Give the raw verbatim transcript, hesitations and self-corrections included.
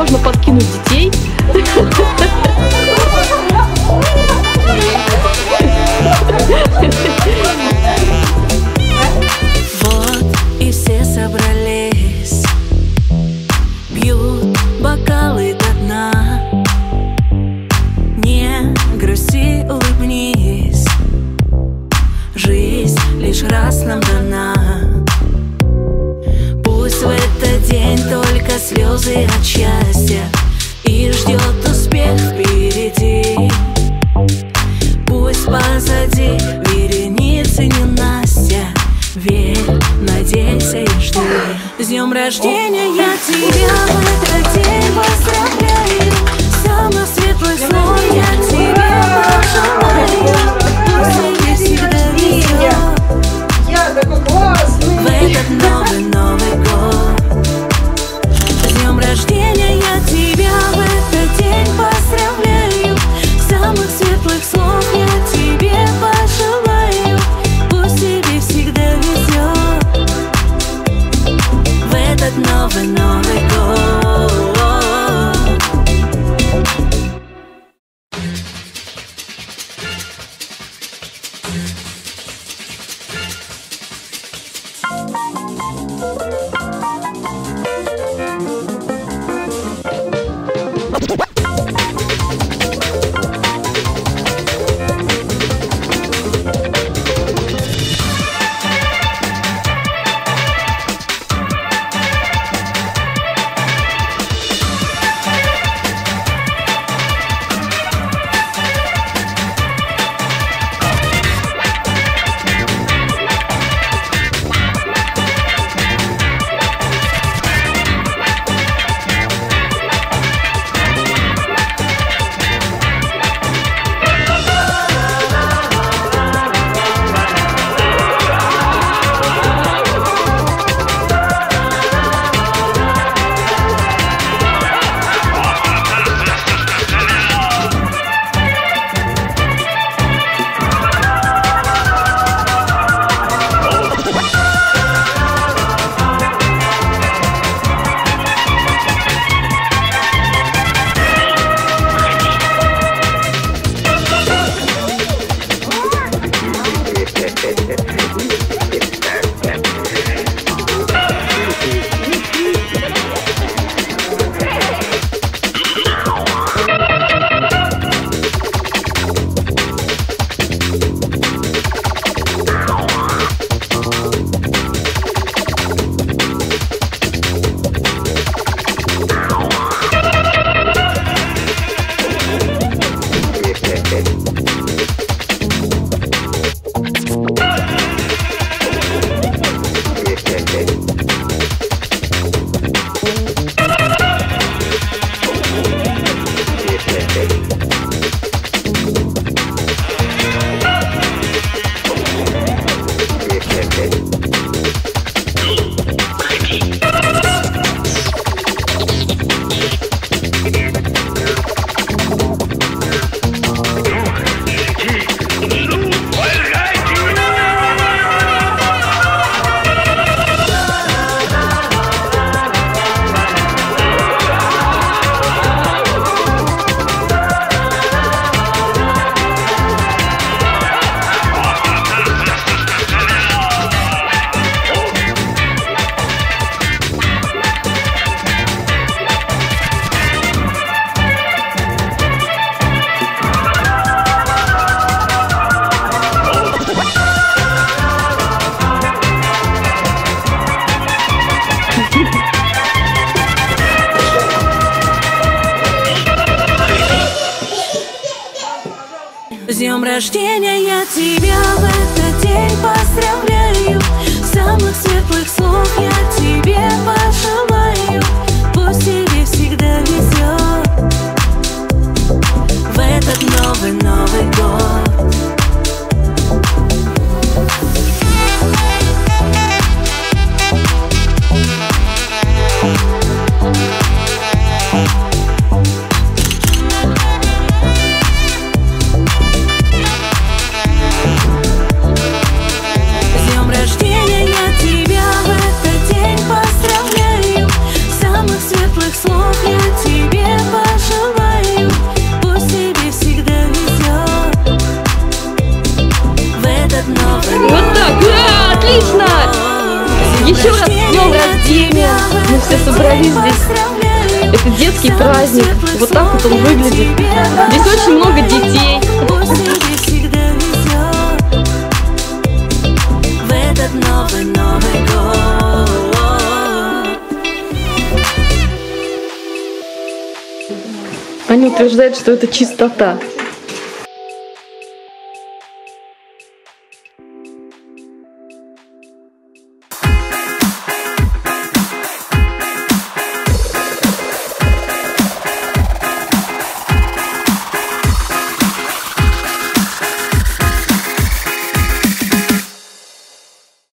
можно подкинуть детей. Вот и все собрались, пьют бокалы до дна. Не грусти, улыбнись, жизнь лишь раз нам дана. Пусть в этот день только слезы от счастья, и ждет успех впереди. Пусть позади вереницы ненастья, верь, надейся и жди. С днем рождения я тебя в этот день поздравляю, самых светлых снов я тебе пожелаю. Пусть тебе всегда везет в этот новый Новый год. С днем рождения я тебя в этот день поздравляю, самых светлых слов я тебе пожелаю. Пусть тебе всегда везет в этот новый Новый год. С днем рождения я тебя в этот день поздравляю, самых светлых слов я тебе пожелаю. Пусть тебе всегда везет в этот новый Новый год. С днем рождения я тебя в этот день Еще раз с днем рождения! Мы все собрались здесь. Это детский праздник. Вот так вот он выглядит. Здесь очень много детей. Аня утверждает, что это чистота.